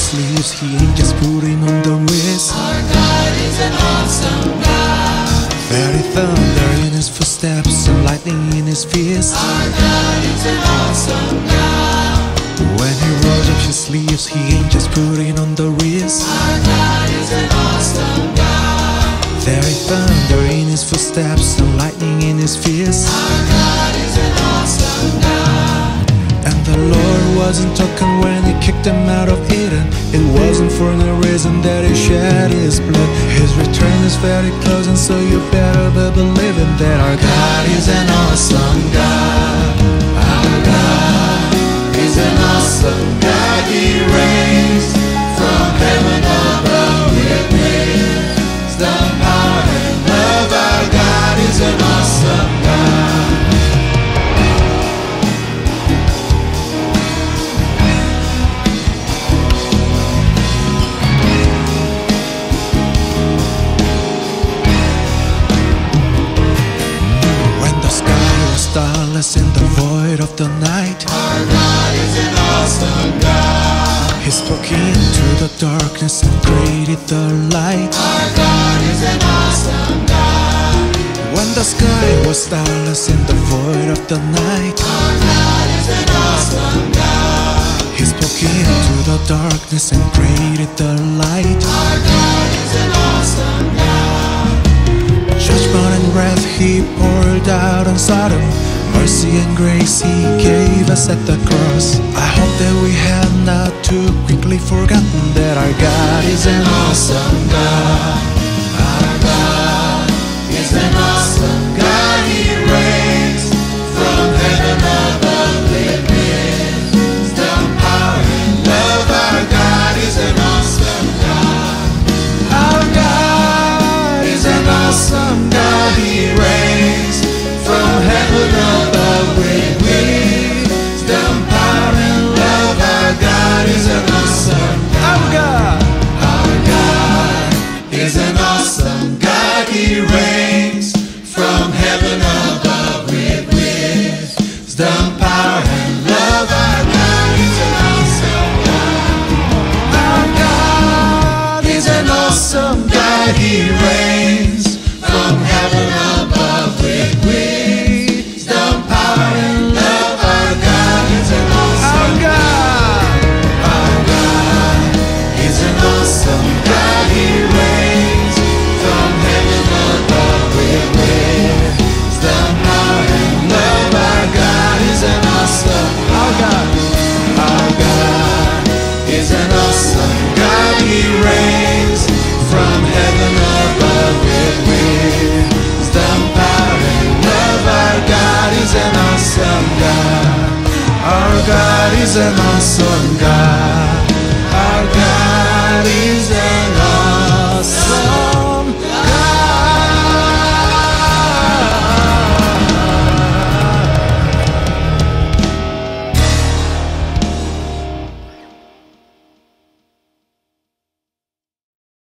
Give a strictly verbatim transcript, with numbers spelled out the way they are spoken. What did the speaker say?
sleeves, he ain't just putting on the wrist. Our God is an awesome God. Very thunder in his footsteps and lightning in his fist. Our God is an awesome God. When he rolls up his sleeves, he ain't just putting on the wrist. Our God is an awesome God. Very thunder in his footsteps and lightning in his fist. Our God is an awesome God. And the Lord wasn't talking when he kicked him out of Eden. It wasn't for no reason that he shed his blood. His return is very close, and so you better be believing that our God is an awesome God. Our God is an awesome God. He reigns from heaven above with wisdom, power, and love. Our God is an awesome God. Starless in the void of the night, our God is an awesome God. he spoke into the darkness and created the light. Our God is an awesome God. When the sky was starless in the void of the night, our God is an awesome God. he spoke into the darkness and created the light. Our God is an awesome God. Judgment and wrath he poured out on Sodom. Mercy and grace he gave us at the cross. I hope that we have not too quickly forgotten that our God is an awesome God. Our God is an awesome God. He reigns from heaven above with wisdom, power, and love. Our God is an awesome God. Our God is an awesome God. He reigns from heaven above with wisdom, power, and love. Our God is an awesome God. Our God, Our God is an awesome God. He reigns from heaven above with wisdom, power, and love. Our God is an awesome God. Our God is an awesome God. He reigns from heaven above with wisdom, power, and love. Our God is an awesome God. Our God is an awesome God. He reigns from heaven above with wisdom, power, and love. Our God is an awesome our God, Our God is an awesome God. He reigns from heaven above with wisdom, power, and love. Our God is an awesome God. Our God is an awesome God.